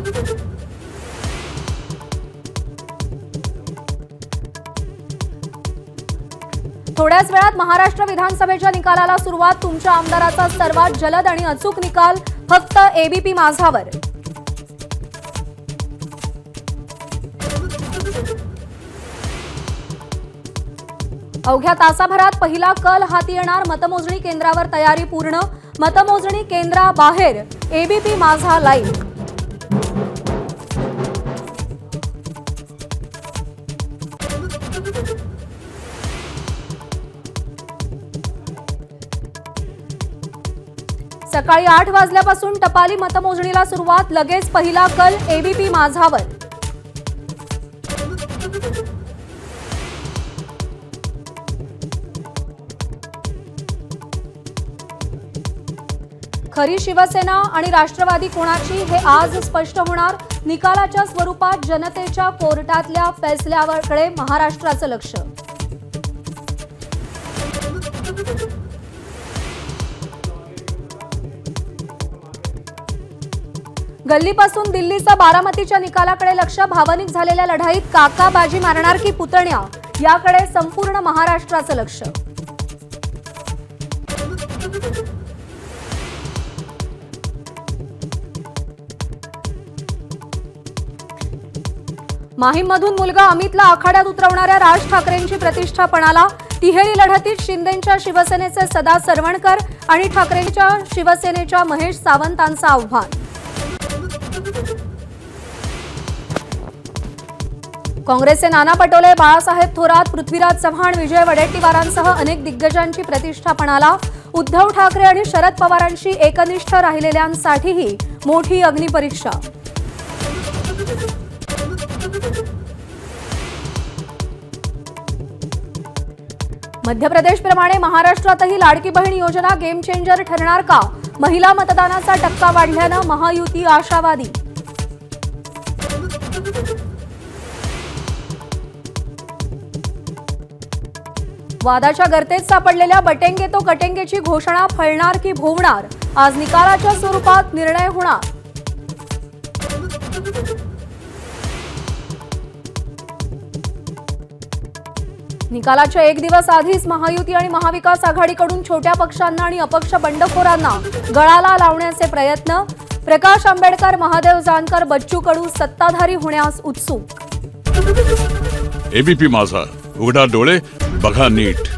थोड्याच वेळात महाराष्ट्र विधानसभेच्या निकालाला सुरुवात। तुमच्या आमदाराचा सर्वात जलद आणि अचूक निकाल फक्त एबीपी माझावर। अवघ्या तासाभरात पहिला कल हाती येणार। मतमोजणी केंद्रावर तयारी पूर्ण। मतमोजणी केंद्राबाहेर एबीपी माझा लाईव्ह। सकाळी 8 वाजल्यापासून टपाली मतमोजणीला सुरुवात। लगेच पहिला कल एबीपी माझावर। खरी शिवसेना आणि राष्ट्रवादी कोणाची हे आज स्पष्ट होणार। निकालाच्या स्वरूपात जनतेच्या कोर्टातल्या फैसल्याकडे महाराष्ट्राचं लक्ष। गल्लीपासून दिल्लीचा बारामतीच्या निकालाकडे लक्ष। भावनिक झालेल्या लढाईत काका बाजी मारणार की पुतण्या, याकडे संपूर्ण महाराष्ट्राचं लक्ष। माहीममधून मुलगा अमितला आखाड्यात उतरवणाऱ्या राज ठाकरेंची प्रतिष्ठा पणाला। तिहेरी लढतीत शिंदेंच्या शिवसेनेचे सदा सरवणकर आणि ठाकरेंच्या शिवसेनेच्या महेश सावंतांचं आव्हान। काँग्रेसचे नाना पटोले, बाळासाहेब थोरात, पृथ्वीराज चव्हाण, विजय वडेट्टीवारांसह अनेक दिग्गजांची प्रतिष्ठा पणाला। उद्धव ठाकरे आणि शरद पवारांशी एकनिष्ठ राहिलेल्यांसाठीही मोठी अग्निपरीक्षा। मध्य प्रदेशप्रमाणे महाराष्ट्रातही लाडकी बहीण योजना गेम चेंजर ठरणार का? महिला मतदानाचा टक्का वाढल्यानं महायुती आशावादी। वादाच्या गर्तेत सापडलेल्या बटेंगे तो कटेंगेची घोषणा फळणार की भोवणार? आज निकालाच्या स्वरूपात निर्णय होणार। निकालाच्या एक दिवस आधीच महायुती आणि महाविकास आघाडीकडून छोट्या पक्षांना आणि अपक्ष बंडखोरांना गळाला लावण्याचे प्रयत्न। प्रकाश आंबेडकर, महादेव जानकर, बच्चू कडू सत्ताधारी होण्यास उत्सुक। एबीपी माझा, उघडा डोळे बघा नीट।